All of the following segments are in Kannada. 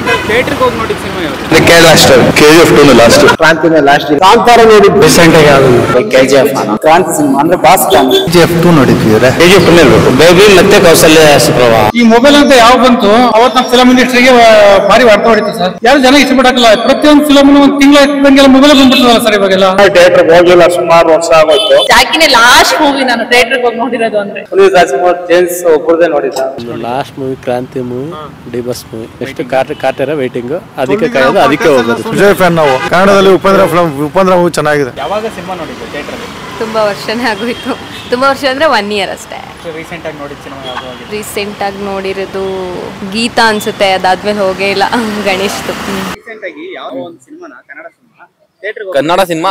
ರೀಸೆಂಟ್ ಆಗಿ ಥಿಯೇಟರ್ಗೆ ಹೋಗಿ ನೋಡಿದ ಸಿನಿಮಾ ಯಾವುದು? ಕೇರಳ ಅಷ್ಟೇ. KGF 2 last. ಕ್ರಾಂತಿನೇ ಲಾಸ್ಟ್. ಕಾಂತಾರ ನೋಡಿದ್ದು ರೀಸೆಂಟ್ ಆಗಿ ಯಾವುದು? KGF. ಕ್ರಾಂತಿ ಸಿನಿಮಾ ಅಂದ್ರೆ ಬಾಸ್ KGF 2 ನೋಡಿದ್ವಿ. KGF 2 ಇರಬೇಕು. ಬೇಬಿ ಮತ್ತೆ ಕೌಸಲ್ಯ ಸುಪ್ರಭಾ. ಈ ಮೊಬೈಲ್ ಅಂತ ಯಾವ ಬಂತು ಅವತ್ತು ನಮ್ಮ ಫಿಲಂ ಇಂಡಸ್ಟ್ರಿಗೆ ಭಾರಿ ಅರ್ಥ ಹೊಡಿತು ಸರ್. ಯಾರು ಜನ ಇಷ್ಟಪಡಕ್ಕಲ್ಲ. ಪ್ರತಿಯೊಂದು ಫಿಲಮ್ ಒಂದು ತಿಂಗಳ ಇಟ್ಟಂಗೆಲ್ಲ ಮೊಬೈಲ್ ಬಂದ್ಬಿಡ್ತದಲ್ಲ ಸರ್ ಇವಾಗೆಲ್ಲ. ಥಿಯೇಟರ್ ಹೋಗಿಲ್ಲ ಸುಮಾರು ವರ್ಷ ಆಗೋಯ್ತು. ಜಾಕಿನೇ ಲಾಸ್ಟ್ ಮೂವಿ ನಾನು ಥಿಯೇಟರ್ಗೆ ಹೋಗಿ ನೋಡಿರೋದು ಅಂದ್ರೆ ಪುನೀತ್ ರಾಜ್ಕುಮಾರ್ ಜೇಮ್ಸ್ ಒಬ್ಬರದೇ ನೋಡಿದ್ದ. Last movie Kranti movie, D Boss movie. Next Kaatera waiting, ಅದಕ್ಕೆ ಕಾಯೋದು, ಅದಕ್ಕೆ ಹೋಗೋದು. ವಿಜಯ್ ಫ್ಯಾನ್ ನಾವು. ಕನ್ನಡದಲ್ಲಿ ಉಪೇಂದ್ರ ಮೂವಿ ಚೆನ್ನಾಗಿದೆ. ಯಾವಾಗ ಸಿನಿಮಾ ನೋಡಿದ್ದು ಥಿಯೇಟರ್? ತುಂಬಾ ವರ್ಷನೇ ಆಗೋಯ್ತು. ತುಂಬಾ ವರ್ಷ ಅಂದ್ರೆ 1 year ಅಷ್ಟೇ. ರೀಸೆಂಟ್ ಆಗಿ ನೋಡಿದ ಸಿನಿಮಾ ಯಾವುದು? ರೀಸೆಂಟ್ ಆಗಿ ನೋಡಿರೋದು ಗೀತಾ ಅನ್ಸುತ್ತೆ. ಅದಾದ್ಮೇಲೆ ಹೋಗೇ ಇಲ್ಲ. ಗಣೇಶ್ದು. ರೀಸೆಂಟ್ ಆಗಿ ಯಾವ ಒಂದು ಸಿನಿಮಾನ Kannada cinema theatre Kannada cinema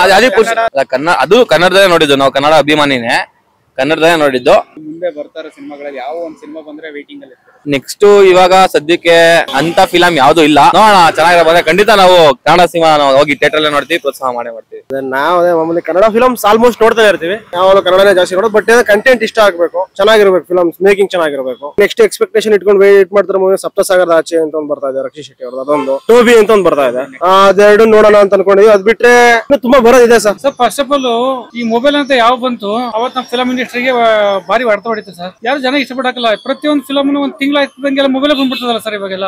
ಅದು ಕನ್ನಡದಲ್ಲೇ ನೋಡಿದ್ದು. ನಾವು ಕನ್ನಡ ಅಭಿಮಾನಿನೇ, ಕನ್ನಡದಲ್ಲೇ ನೋಡಿದ್ದು. ಮುಂದೆ ಬರ್ತಾರ ಸಿನಿಮಾಗಳಲ್ಲಿ ಯಾವ ಒಂದು ಸಿನಿಮಾ ಬಂದ್ರೆ ವೇಟಿಂಗ್ ಅಲ್ಲಿ ಇರ್ತಾರೆ? ನೆಕ್ಸ್ಟ್ ಇವಾಗ ಸದ್ಯಕ್ಕೆ ಅಂತ ಫಿಲಂ ಯಾವ್ದು ಇಲ್ಲ. ನೋಡೋಣ, ಚೆನ್ನಾಗಿರೋ ಬಂದ್ರೆ ಖಂಡಿತ ನಾವು ಕನ್ನಡ ಸಿನಿಮಾ ಹೋಗಿ ಥಿಯೇಟರ್ ಅಲ್ಲೇ ನೋಡ್ತೀವಿ, ಪ್ರೋತ್ಸಾಹ ಮಾಡ್ತೀವಿ. ನಾವು ಅದೇ ಮಾಮೂಲಿ ಕನ್ನಡ ಫಿಲಮ್ಸ್ ಆಲ್ಮೋಸ್ಟ್ ನೋಡ್ತಾ ಇರ್ತೀವಿ. ನಾವು ಕನ್ನಡನೇ ಜಾಸ್ತಿ ನೋಡೋದು. ಬಟ್ ಕಂಟೆಂಟ್ ಇಷ್ಟ ಆಗ್ಬೇಕು, ಚೆನ್ನಾಗಿರ್ಬೇಕು, ಫಿಲಮ್ಸ್ ಮೇಕಿಂಗ್ ಚೆನ್ನಾಗಿರ್ಬೇಕು. ನೆಕ್ಸ್ಟ್ ಎಕ್ಸ್ಪೆಕ್ಟೇಷನ್ ಇಟ್ಕೊಂಡು ವೇಟ್ ಮಾಡ್ತಾರೆ. ಮೂವಿ ಸಪ್ತಸಾಗರದ ಆಚೆ ಅಂತ ಒಂದು ಬರ್ತಾ ಇದೆ, ರಕ್ಷಿತ್ ಶೆಟ್ಟಿ ಅವ್ರದ್ದು. ಅದೊಂದು ಟೋಬಿ ಅಂತ ಒಂದು ಬರ್ತಾ ಇದೆ. ಅದೆರಡು ನೋಡೋಣ ಅಂತ ಅನ್ಕೊಂಡಿದ್ವಿ. ಅದ್ ಬಿಟ್ರೆ ತುಂಬಾ ಬರೋದಿದೆ ಸರ್. ಫಸ್ಟ್ ಆಫ್ ಆಲ್ ಈ ಮೊಬೈಲ್ ಅಂತ ಯಾವ ಬಂತು ಅವತ್ತು ನಮ್ಮ ಫಿಲಂ ಇಂಡಸ್ಟ್ರಿಗೆ ಭಾರಿ ಅರ್ಥ ಹೊಡಿತು ಸರ್. ಯಾರು ಜನ ಇಷ್ಟಪಡಕ್ಕಲ್ಲ. ಪ್ರತಿಯೊಂದು ಫಿಲಮ್ ಒಂದು ತಿಂಗಳ ಇಟ್ಟಂಗೆಲ್ಲ ಮೊಬೈಲ್ ಬಂದ್ಬಿಡ್ತದಲ್ಲ ಸರ್ ಇವಾಗೆಲ್ಲ.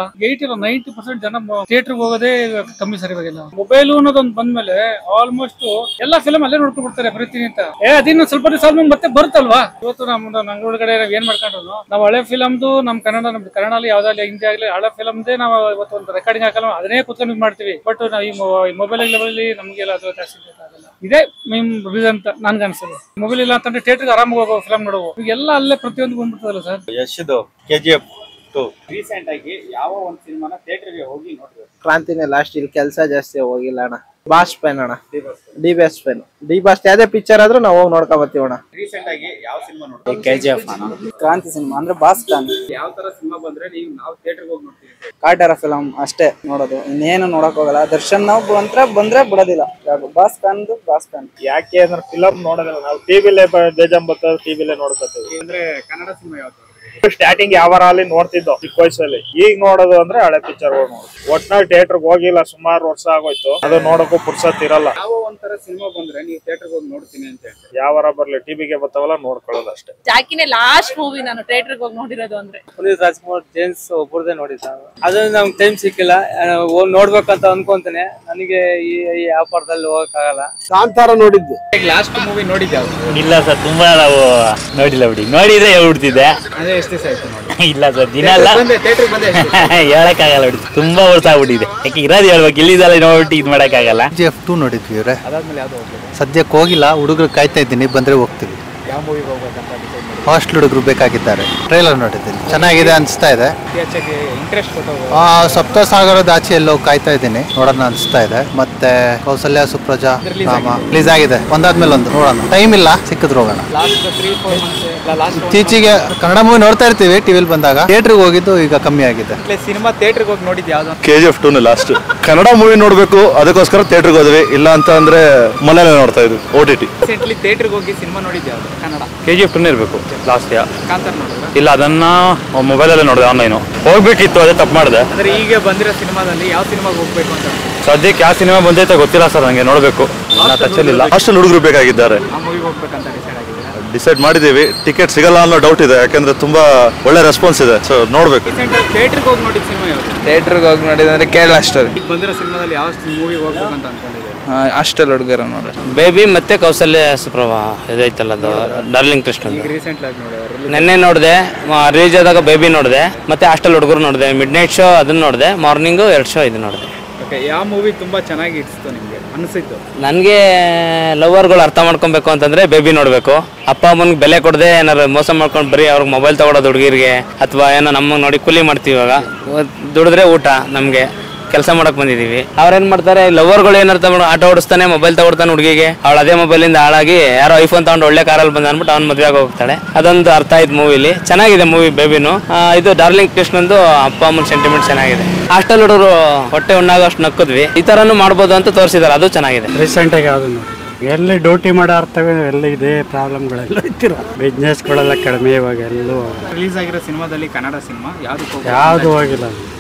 90% ಜನ ಥಿಯೇಟರ್ ಹೋಗೋದೇ ಕಮ್ಮಿ ಸರ್ ಇವಾಗೆಲ್ಲ. ಮೊಬೈಲ್ ಅನ್ನೋದೊಂದು ಬಂದ್ಮೇಲೆ ಆಲ್ಮೋಸ್ಟ್ ಎಲ್ಲಾ ಫಿಲಮ್ ಅಲ್ಲೇ ನೋಡ್ಕೊಂಡ್ ಬಿಡ್ತಾರೆ ಪ್ರತಿನಿತ್ಯ. ಅದಿನ್ನು ಸ್ವಲ್ಪ ದಿವಸ ಮತ್ತೆ ಬರುತ್ತಲ್ವಾ. ಇವತ್ತು ನಮ್ದು ಒಳಗಡೆ ನಾವ್ ಏನ್ ಮಾಡ್ಕೊಂಡ್ರು ನಾವು ಹಳೆ ಫಿಲಮ್ದು ನಮ್ ಕನ್ನಡಲ್ಲಿ ಯಾವ್ದಾಗ್ಲಿ ಹಿಂದಿ ಆಗ್ಲಿ ಹಳೆ ಫಿಲಮ್ದೇ ನಾವು ಇವತ್ತು ಒಂದು ರೆಕಾರ್ಡಿಂಗ್ ಹಾಕಲ್ಲ, ಅದನ್ನೇ ಕುತ್ಕೊಂಡು ಮಾಡ್ತೀವಿ. ಬಟ್ ನಾವು ಈ ಮೊಬೈಲ್ ಲೆವೆಲ್ ನಮ್ಗೆಲ್ಲ ಅದು ಜಾಸ್ತಿ ಆಗಲ್ಲ. ಇದೇ ಮೇನ್ ರೀಸನ್ ಅಂತ ನನ್ಗೆ ಅನ್ಸುತ್ತೆ. ಮೊಬೈಲ್ ಇಲ್ಲ ಅಂತಂದ್ರೆ ಥಿಯೇಟರ್ ಆರಾಮಾಗಿ ಹೋಗೋ ಫಿಲಮ್ ನೋಡುವ ಎಲ್ಲ ಅಲ್ಲೇ ಪ್ರತಿಯೊಂದು ಬಂದ್ಬಿಡ್ತದಲ್ಲ ಸರ್. ಯಶದು KGF 2. ರೀಸೆಂಟ್ ಆಗಿ ಯಾವ ಒಂದು ಸಿನಿಮಾನ ಥಿಯೇಟರ್ಗೆ ಹೋಗಿ ನೋಡ್ಬೇಕು? ಕ್ರಾಂತಿನೇ ಲಾಸ್ಟ್. ಇಲ್ಲಿ ಕೆಲಸ ಜಾಸ್ತಿ ಹೋಗಿಲ್ಲ ಅಣ್ಣ. ಬಾಸ್ ಫ್ಯಾನ್ ಅಣ್ಣ. D Boss fan. D Boss ಯಾವ್ದೇ ಪಿಕ್ಚರ್ ಆದ್ರೂ ನಾವು ಹೋಗಿ ನೋಡ್ಕೊ ಬರ್ತೀವಿ ಅಣ್ಣ. ರೀಸೆಂಟ್ ಆಗಿ ಯಾವ ಸಿನಿಮಾ ನೋಡ್ತೀವಿ? KGF. ಕ್ರಾಂತಿ ಸಿನಿಮಾ ಅಂದ್ರೆ ಬಾಸ್ ಫ್ಯಾನ್. ಯಾವ ತರ ಸಿನಿಮಾ ಬಂದ್ರೆ ನಾವು ಥಿಯೇಟರ್ಗೆ ಹೋಗಿ ನೋಡ್ತೀವಿ? ಕಾಟೇರ ಫಿಲಮ್ ಅಷ್ಟೇ ನೋಡೋದು, ಇನ್ನೇನು ನೋಡಕ್ ಹೋಗಲ್ಲ. ದರ್ಶನ್ ನಾವು ಬಂದ್ರೆ ಬಿಡೋದಿಲ್ಲ. Boss fan. ಯಾಕೆ ಅಂದ್ರೆ ಫಿಲಮ್ ನೋಡೋದಿಲ್ಲ ನಾವು. ಟಿವಿಲೇ ಬೇಜಾನ್ ಬರ್ತದೆ, ಟಿವಿಲೇ ನೋಡ್ಕೊತೀವಿ. ಅಂದ್ರೆ ಕನ್ನಡ ಸಿನಿಮಾ ಯಾವ್ದು? ಸ್ಟಾರ್ಟಿಂಗ್ ಯಾವ ಅಲ್ಲಿ ನೋಡ್ತಿದ್ದೋ ಚಿಕ್ಕ ವಯಸ್ಸಲ್ಲಿ. ಈಗ ನೋಡೋದು ಅಂದ್ರೆ ಹಳೆ ಪಿಕ್ಚರ್ ನೋಡೋದು. ಒಟ್ನಲ್ಲಿ ಥಿಯೇಟರ್ಗೆ ಹೋಗಿಲ್ಲ ಸುಮಾರು ವರ್ಷ ಆಗೋಯ್ತು. ಅದು ನೋಡಕ್ಕೂ ಪುರ್ಸತ್ ಇರಲ್ಲ. ಯಾವ ಒಂಥರ ಸಿನಿಮಾ ಬಂದ್ರೆ ನೀವು ಥಿಯೇಟರ್ಗೆ ಹೋಗಿ ನೋಡ್ತೀನಿ ಅಂತ ಹೇಳ್ತಾರೆ? ಯಾವಾರ ಬರ್ಲಿ ಟಿವಿಗೆ ಬರ್ತಾವಲ್ಲ ನೋಡ್ಕೊಳ್ಳೋದು ಅಷ್ಟೇ. ಜಾಕಿನೇ ಲಾಸ್ಟ್ ಮೂವಿ ನಾನು ಥಿಯೇಟರ್ಗೆ ಹೋಗಿ ನೋಡಿರೋದು ಅಂದ್ರೆ ಪುನೀತ್ ರಾಜ್ಕುಮಾರ್ ಜೇಮ್ಸ್ ಒಬ್ಬರದೇ ನೋಡಿದ್ದ. ಅದನ್ನ ನಮ್ಗೆ ಟೈಮ್ ಸಿಕ್ಕಿಲ್ಲ. ನೋಡ್ಬೇಕಂತ ಅನ್ಕೊಂತಾನೆ. ನನಗೆ ಈ ವ್ಯಾಪಾರದಲ್ಲಿ ಹೋಗಕ್ ಆಗಲ್ಲ. ಕಾಂತಾರ ನೋಡಿದ್ದು. ಲಾಸ್ಟ್ ಮೂವಿ ನೋಡಿದ್ದೆ? ಇಲ್ಲ ಸರ್, ತುಂಬಾ ನಾವು ನೋಡಿಲ್ಲ ಬಿಡಿ. ನೋಡಿದ್ರೆ ಹೇಳ್ಬಿಡ್ತಿದ್ದೆ. ಅದೇ ಎಷ್ಟು ದಿವಸ ಆಯ್ತು ನೋಡಿ? ಇಲ್ಲ ಸರ್, ದಿನ ಅಲ್ಲ, ಹೇಳಕ್ಕಾಗಲ್ಲ ಬಿಡಿ. ತುಂಬಾ ವರ್ಷ ಆಗ್ಬಿಟ್ಟಿದೆ. ಯಾಕೆ ಇರೋದು ಹೇಳ್ಬೇಕು, ಇಲ್ಲಿದೆಲ್ಲ ನೋಡ್ಬಿಟ್ಟು ಇದು ಮಾಡಕ್ಕಾಗಲ್ಲ. KGF 2 ನೋಡಿದ್ವಿ. ಅದಾದ್ಮೇಲೆ ಯಾವ್ದು ಹೋಗ್ಬೇಕು? ಸದ್ಯಕ್ಕೆ ಹೋಗಿಲ್ಲ, ಹುಡುಗರು ಕಾಯ್ತಾ ಇದ್ದೀನಿ, ಬಂದ್ರೆ ಹೋಗ್ತೀವಿ. ಯಾವ ಮೂವಿಗೆ ಹೋಗ್ಬೇಕಂತ ಡಿಸೈಡ್ ಮಾಡಿ? ಹಾಸ್ಟೆಲ್ ಹುಡುಗರು ಬೇಕಾಗಿದ್ದಾರೆ. ಟ್ರೈಲರ್ ನೋಡಿದ್ದೀನಿ, ಚೆನ್ನಾಗಿದೆ ಅನ್ಸ್ತಾ ಇದೆ. ಹೆಚ್ಚಾಗಿ ಇಂಟ್ರೆಸ್ಟ್ ಕೊಟ್ಟು ಸಪ್ತಸಾಗರದ ಆಚೆ ಎಲ್ಲೋ ಕಾಯ್ತಾ ಇದ್ದೀನಿ, ನೋಡೋಣ ಅನ್ಸ್ತಾ ಇದೆ. ಮತ್ತೆ ಕೌಸಲ್ಯ ಸುಪ್ರಜಾ ರಾಮ ರಿಲೀಸ್ ಆಗಿದೆ. ಒಂದಾದ್ಮೇಲೆ ಒಂದು ನೋಡೋಣ. ಟೈಮ್ ಇಲ್ಲ, ಸಿಕ್ಕಿದ್ರು ಹೋಗೋಣ. ಲಾಸ್ಟ್ 3-4 ಮಂತ್ಸ್ ಇತ್ತೀಚೆಗೆ ಕನ್ನಡ ಮೂವಿ ನೋಡ್ತಾ ಇರ್ತೀವಿ ಟಿವಿಲಿ ಬಂದಾಗ. ಥಿಯೇಟರ್ಗೆ ಹೋಗಿದ್ದು ಈಗ ಕಮ್ಮಿ ಆಗಿದೆ. ಸಿನಿಮಾ ಥಿಯೇಟರ್ಗೆ ಹೋಗಿ ನೋಡಿದ್ದು ಯಾವ್ದು? KGF 2 last. ಕನ್ನಡ ಮೂವಿ ನೋಡ್ಬೇಕು, ಅದಕ್ಕೋಸ್ಕರ ಥಿಯೇಟರ್ಗೆ ಹೋದ್ವಿ. ಇಲ್ಲ ಅಂತ ಅಂದ್ರೆ ಮನೇಲೆ ನೋಡ್ತಾ ಇದ್ವಿ OTT. ರೀಸೆಂಟ್ಲಿ ಥಿಯೇಟರ್ಗೆ ಹೋಗಿ ಸಿನಿಮಾ ನೋಡಿದ್ದು ಯಾವ್ದು ಕನ್ನಡ? KGF 2 ಇರಬೇಕು ಲಾಸ್ಟ್. ಕಾಂತಾರ ನೋಡಿದ್ರ? ಇಲ್ಲ, ಅದನ್ನ ಮೊಬೈಲಲ್ಲೇ ನೋಡಿದೆ, ಆನ್ಲೈನ್ ಹೋಗ್ಬೇಕಿತ್ತು, ಅದೇ ತಪ್ಪು ಮಾಡಿದೆ. ಅಂದ್ರೆ ಈಗ ಬಂದಿರೋ ಸಿನಿಮಾದಲ್ಲಿ ಯಾವ ಸಿನಿಮಾಗೆ ಹೋಗ್ಬೇಕು ಅಂತ? ಸದ್ಯಕ್ಕೆ ಯಾವ ಸಿನಿಮಾ ಬಂದೈತೆ ಗೊತ್ತಿಲ್ಲ ಸರ್, ನಂಗೆ ನೋಡ್ಬೇಕು. ಟಚಲ್ಲಿಲ್ಲ. ಹಾಸ್ಟೆಲ್ ಹುಡುಗರು ಬೇಕಾಗಿದ್ದಾರೆ. ಆ ಮೂವಿಗೆ ಹೋಗ್ಬೇಕಂತ ಡಿಸೈಡ್ ಆಗಿದೆ? ಡಿಸೈಡ್ ಮಾಡಿದೀವಿ. ಟಿಕೆಟ್ ಸಿಗಲ್ಲ ಅನ್ನೋ ಡೌಟ್ ಇದೆ, ಯಾಕಂದ್ರೆ ತುಂಬಾ ಒಳ್ಳೆ ರೆಸ್ಪಾನ್ಸ್ ಇದೆ. ಸೊ ನೋಡ್ಬೇಕು. ಥಿಯೇಟರ್ಗೆ ಹೋಗಿ ನೋಡಿದ ಸಿನಿಮಾ ಯಾವ್ದು? ಥಿಯೇಟರ್ಗೆ ಹೋಗಿ ನೋಡಿದ್ರೆ ಕೇರಳ ಸ್ಟೋರಿ. ಈಗ ಬಂದಿರೋ ಸಿನಿಮಾದಲ್ಲಿ ಯಾವ ಮೂವಿಗೆ ಹೋಗ್ಬೇಕಂತ ಅನ್ಕೊಂಡಿದ್ದೀವಿ? ಹಾಸ್ಟೆಲ್ ಹುಡುಗರ ನೋಡಿ. ಬೇಬಿ ಮತ್ತೆ ಕೌಸಲ್ಯ ಸುಪ್ರಭಾ ಇದೈತಲ್ಲ, ಅದು ಡಾರ್ಲಿಂಗ್ ಕೃಷ್ಣ. ಈಗ ರೀಸೆಂಟ್ ಆಗಿ ನೋಡಿದ್ರೆ ನೆನ್ನೆ ನೋಡಿದೆ, ರಿಲೀಸ್ ಆದಾಗ ಬೇಬಿ ನೋಡಿದೆ. ಮತ್ತೆ ಹಾಸ್ಟೆಲ್ ಹುಡುಗರು ನೋಡಿದೆ. ಮಿಡ್ ನೈಟ್ ಶೋ ಅದನ್ನ ನೋಡಿದೆ. ಮಾರ್ನಿಂಗು 2 ಶೋ ಇದು ನೋಡಿದೆ. ಓಕೆ, ಯಾವ ಮೂವಿ ತುಂಬಾ ಚೆನ್ನಾಗಿ ಇಡ್ಸ್ತು ನಿಮ್ಗೆ ಅನಿಸಿತ್ತು? ನನಗೆ ಲವರ್ಗಳು ಅರ್ಥ ಮಾಡ್ಕೊಬೇಕು ಅಂತಂದ್ರೆ ಬೇಬಿ ನೋಡಬೇಕು. ಅಪ್ಪ ಅಮ್ಮನಿಗೆ ಬೆಲೆ ಕೊಡದೆ ಏನಾರು ಮೋಸ ಮಾಡ್ಕೊಂಡು ಬರೀ ಅವ್ರಿಗೆ ಮೊಬೈಲ್ ತಗೊಳೋದು ಹುಡುಗಿರಿಗೆ, ಅಥವಾ ಏನೋ ನಮಗೆ ನೋಡಿ ಕೂಲಿ ಮಾಡ್ತೀವಿ. ಇವಾಗ ದುಡಿದ್ರೆ ಊಟ, ನಮಗೆ ಕೆಲಸ ಮಾಡಕ್ ಬಂದಿದೀವಿ. ಅವ್ರೇನ್ ಮಾಡ್ತಾರೆ, ಲವರ್ಗಳು ಏನರ್ಥ ಆಟೋ ಓಡಿಸ್ತಾನೆ, ಮೊಬೈಲ್ ತಗೊಡ್ತಾನೆ ಹುಡುಗಿಗೆ. ಅವಳು ಅದೇ ಮೊಬೈಲ್ ಇಂದ ಹಾಳಾಗಿ ಯಾರೋ ಐಫೋನ್ ತಗೊಂಡು ಒಳ್ಳೆ ಕಾರಲ್ಲಿ ಬಂದ ಅನ್ಬಿಟ್ಟು ಅವ್ನ ಮದುವೆ ಆಗಿ ಹೋಗ್ತಾಳೆ. ಅದೊಂದು ಅರ್ಥ ಆಯ್ತು ಮೂವಿಲಿ. ಚೆನ್ನಾಗಿದೆ ಮೂವಿ ಬೇಬಿನು. ಇದು ಡಾರ್ಲಿಂಗ್ ಕೃಷ್ಣಂದು ಅಪ್ಪ ಅಮ್ಮನ ಸೆಂಟಿಮೆಂಟ್ ಚೆನ್ನಾಗಿದೆ. ಹಾಸ್ಟೆಲ್ ಹುಡುಗರು ಹೊಟ್ಟೆ ಉಣ್ಣಾಗಷ್ಟು ನಕ್ಕದ್ವಿ. ಈ ತರನು ಮಾಡ್ಬೋದು ಅಂತ ತೋರಿಸಿದಾರೆ, ಅದು ಚೆನ್ನಾಗಿದೆ. ರೀಸೆಂಟ್ ಆಗಿ ಯಾವ್ದು ನೋಡಿ? ಎಲ್ಲಿ ಡ್ಯೂಟಿ ಮಾಡೋ ಅರ್ಥವೇ ಎಲ್ಲ ಇದೇ ಪ್ರಾಬ್ಲಮ್ಗಳೆಲ್ಲ ಇರ್ತೀರ. ಬಿಸ್ನೆಸ್ಗಳೆಲ್ಲ ಕಡಿಮೆ ಇವಾಗ. ಎಲ್ಲೂ ರಿಲೀಸ್ ಆಗಿರೋ ಸಿನಿಮಾದಲ್ಲಿ ಕನ್ನಡ ಸಿನಿಮಾ ಯಾವ್ದು ಹೋಗಿಲ್ಲ.